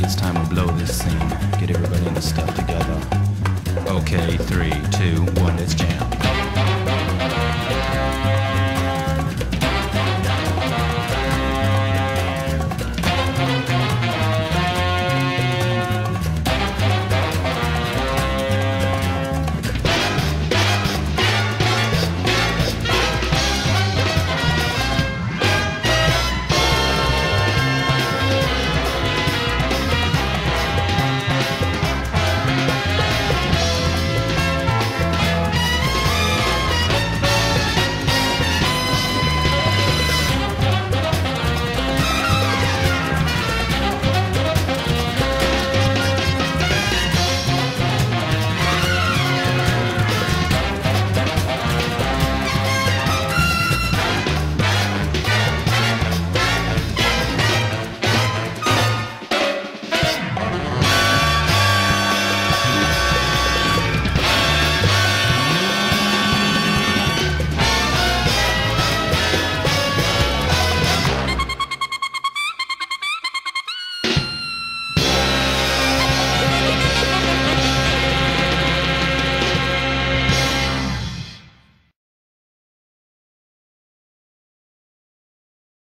It's time to blow this scene. Get everybody in the stuff together. Okay, 3, 2, 1, let's jam.